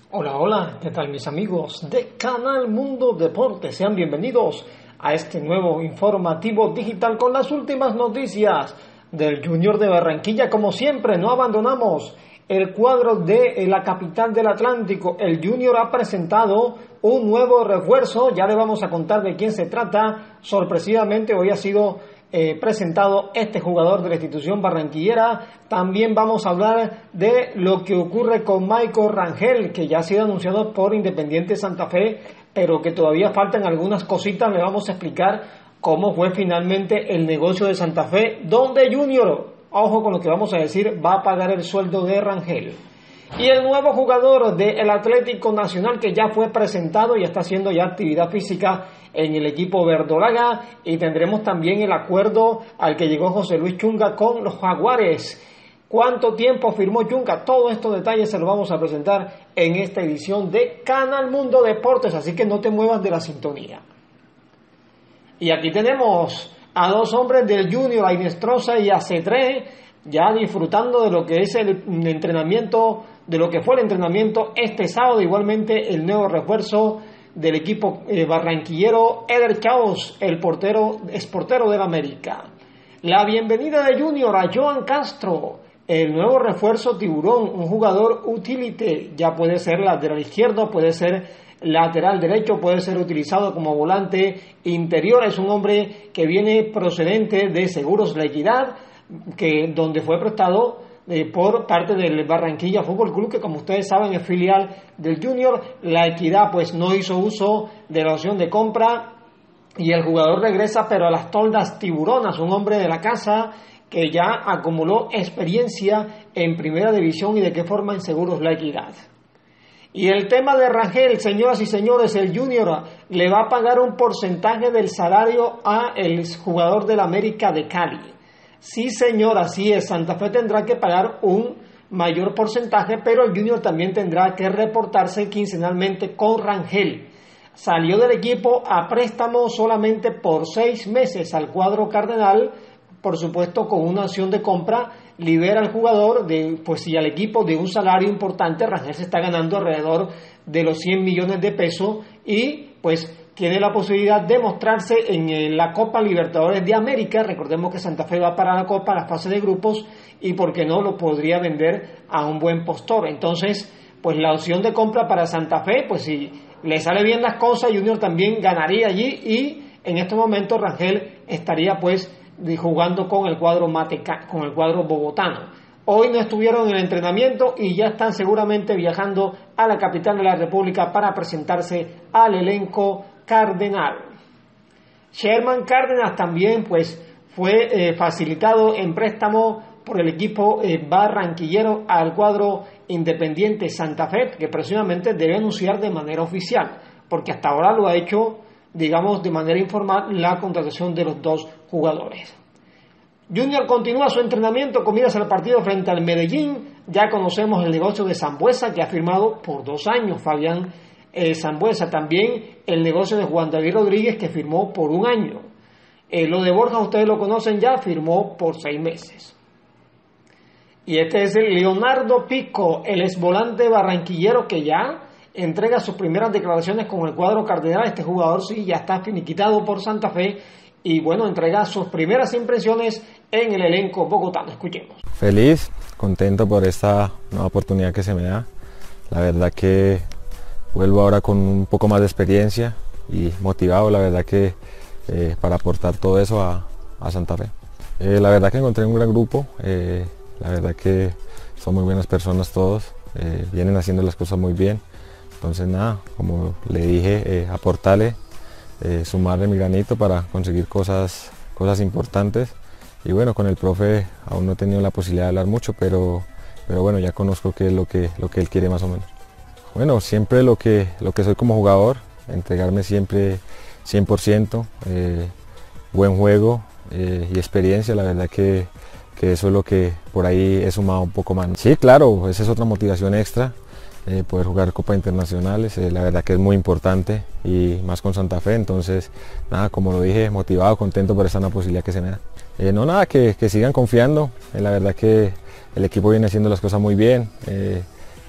Hola, hola, ¿qué tal mis amigos de Canal Mundo Deportes? Sean bienvenidos a este nuevo informativo digital con las últimas noticias del Junior de Barranquilla. Como siempre, no abandonamos el cuadro de la capital del Atlántico. El Junior ha presentado un nuevo refuerzo, ya le vamos a contar de quién se trata. Sorpresivamente hoy ha sido presentado este jugador de la institución barranquillera. También vamos a hablar de lo que ocurre con Michael Rangel, que ya ha sido anunciado por Independiente Santa Fe, pero que todavía faltan algunas cositas. Le vamos a explicar cómo fue finalmente el negocio de Santa Fe, donde Junior, ojo con lo que vamos a decir, va a pagar el sueldo de Rangel. Y el nuevo jugador del Atlético Nacional, que ya fue presentado y está haciendo ya actividad física en el equipo verdolaga, y tendremos también el acuerdo al que llegó José Luis Chunga con los Jaguares. ¿Cuánto tiempo firmó Chunga? Todos estos detalles se los vamos a presentar en esta edición de Canal Mundo Deportes, así que no te muevas de la sintonía. Y aquí tenemos a dos hombres del Junior, a Inestrosa y a Cetré, ya disfrutando de lo que es el entrenamiento, de lo que fue el entrenamiento este sábado. Igualmente el nuevo refuerzo del equipo barranquillero, Eder Chaos, el portero del América. La bienvenida de Junior a Joan Castro, el nuevo refuerzo Tiburón, un jugador utility, ya puede ser lateral izquierdo, puede ser lateral derecho, puede ser utilizado como volante interior. Es un hombre que viene procedente de Seguros La Equidad, donde fue prestado por parte del Barranquilla Fútbol Club, que como ustedes saben es filial del Junior. La Equidad pues no hizo uso de la opción de compra y el jugador regresa, pero a las toldas tiburonas, un hombre de la casa que ya acumuló experiencia en primera división y de qué forma en Seguros La Equidad. Y el tema de Rangel, señoras y señores, el Junior le va a pagar un porcentaje del salario a el jugador del América de Cali. Sí, señor, así es. Santa Fe tendrá que pagar un mayor porcentaje, pero el Junior también tendrá que reportarse quincenalmente con Rangel. Salió del equipo a préstamo solamente por 6 meses al cuadro cardenal, por supuesto con una opción de compra. Libera al jugador y al equipo de un salario importante. Rangel se está ganando alrededor de los 100 millones de pesos y pues tiene la posibilidad de mostrarse en la Copa Libertadores de América. Recordemos que Santa Fe va para la Copa, la fase de grupos, y por qué no lo podría vender a un buen postor. Entonces, pues la opción de compra para Santa Fe, pues si le sale bien las cosas, Junior también ganaría allí, y en este momento Rangel estaría pues jugando con el cuadro bogotano. Hoy no estuvieron en el entrenamiento y ya están seguramente viajando a la capital de la República para presentarse al elenco cardenal. Sherman Cárdenas también pues fue facilitado en préstamo por el equipo barranquillero al cuadro Independiente Santa Fe, que próximamente debe anunciar de manera oficial, porque hasta ahora lo ha hecho, digamos, de manera informal la contratación de los dos jugadores. Junior continúa su entrenamiento con miras al partido frente al Medellín. Ya conocemos el negocio de Sambuesa, que ha firmado por 2 años Fabián Sambuesa. También el negocio de Juan David Rodríguez, que firmó por 1 año. Lo de Borja, ustedes lo conocen ya, firmó por 6 meses. Y este es el Leonardo Pico, el exvolante barranquillero, que ya entrega sus primeras declaraciones con el cuadro cardenal. Este jugador sí ya está finiquitado por Santa Fe y bueno, entrega sus primeras impresiones en el elenco bogotano. Escuchemos. Feliz, contento por esta nueva oportunidad que se me da. La verdad que vuelvo ahora con un poco más de experiencia y motivado, la verdad que para aportar todo eso a Santa Fe. La verdad que encontré un gran grupo, la verdad que son muy buenas personas todos, vienen haciendo las cosas muy bien. Entonces nada, como le dije, aportarle, sumarle mi granito para conseguir cosas importantes. Y bueno, con el profe aún no he tenido la posibilidad de hablar mucho, pero bueno, ya conozco qué es lo que él quiere más o menos. Bueno, siempre lo que soy como jugador, entregarme siempre 100%, buen juego y experiencia. La verdad que eso es lo que por ahí he sumado un poco más. Sí, claro, esa es otra motivación extra. Poder jugar Copas Internacionales, la verdad que es muy importante, y más con Santa Fe. Entonces nada, como lo dije, motivado, contento por esta nueva posibilidad que se me da. No, nada, que sigan confiando, la verdad que el equipo viene haciendo las cosas muy bien,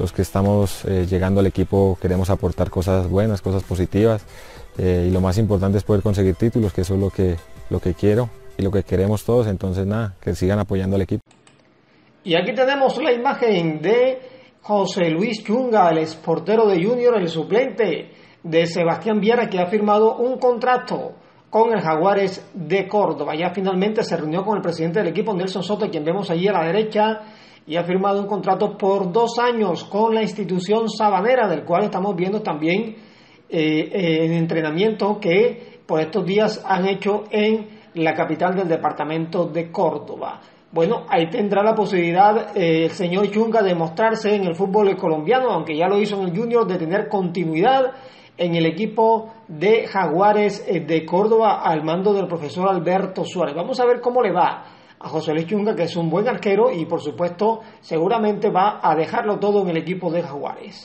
los que estamos llegando al equipo queremos aportar cosas buenas, cosas positivas, y lo más importante es poder conseguir títulos, que eso es lo que quiero y lo que queremos todos. Entonces nada, que sigan apoyando al equipo. Y aquí tenemos la imagen de José Luis Chunga, el exportero de Junior, el suplente de Sebastián Viera, que ha firmado un contrato con el Jaguares de Córdoba. Ya finalmente se reunió con el presidente del equipo, Nelson Soto, quien vemos allí a la derecha, y ha firmado un contrato por 2 años con la institución sabanera, del cual estamos viendo también en entrenamiento que por estos días han hecho en la capital del departamento de Córdoba. Bueno, ahí tendrá la posibilidad el señor Chunga de mostrarse en el fútbol colombiano, aunque ya lo hizo en el Junior, de tener continuidad en el equipo de Jaguares de Córdoba al mando del profesor Alberto Suárez. Vamos a ver cómo le va a José Luis Chunga, que es un buen arquero y por supuesto seguramente va a dejarlo todo en el equipo de Jaguares.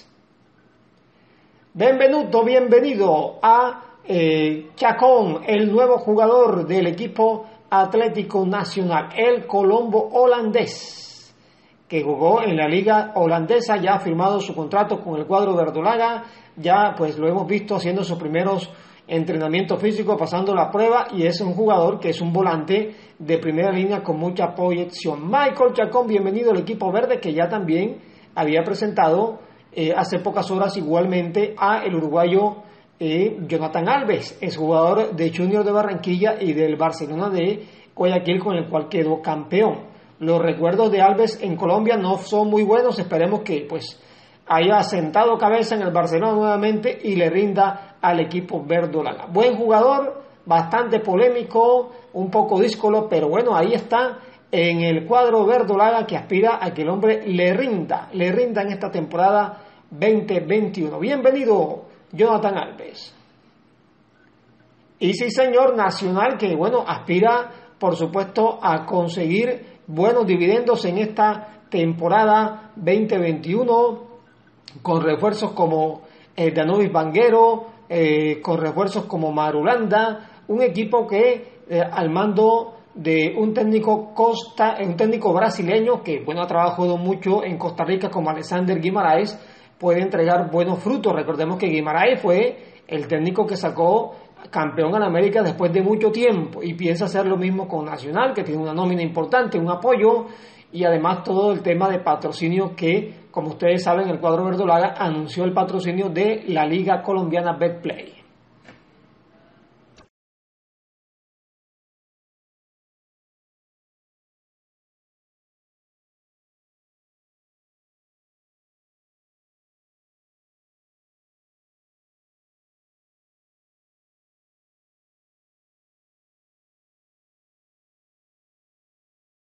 Bienvenido a Chacón, el nuevo jugador del equipo Atlético Nacional, el colombo holandés, que jugó en la liga holandesa, ya ha firmado su contrato con el cuadro verdolaga, ya pues lo hemos visto haciendo sus primeros entrenamientos físicos, pasando la prueba, y es un jugador que es un volante de primera línea con mucha proyección. Michael Chacón, bienvenido al equipo verde, que ya también había presentado hace pocas horas igualmente a el uruguayo Jonathan Alves, es jugador de Junior de Barranquilla y del Barcelona de Guayaquil, con el cual quedó campeón. Los recuerdos de Alves en Colombia no son muy buenos, esperemos que pues haya sentado cabeza en el Barcelona nuevamente y le rinda al equipo verdolaga. Buen jugador, bastante polémico, un poco díscolo, pero bueno, ahí está en el cuadro verdolaga, que aspira a que el hombre le rinda en esta temporada 2021. Bienvenido, Jonathan Alves. Y sí, señor, Nacional, que bueno, aspira por supuesto a conseguir buenos dividendos en esta temporada 2021, con refuerzos como Danovis Banguero, con refuerzos como Marulanda, un equipo que al mando de un técnico brasileño que bueno, ha trabajado mucho en Costa Rica, como Alexander Guimaraes, puede entregar buenos frutos. Recordemos que Guimaraes fue el técnico que sacó campeón en América después de mucho tiempo, y piensa hacer lo mismo con Nacional, que tiene una nómina importante, un apoyo, y además todo el tema de patrocinio que, como ustedes saben, el cuadro verdolaga anunció el patrocinio de la Liga Colombiana Betplay.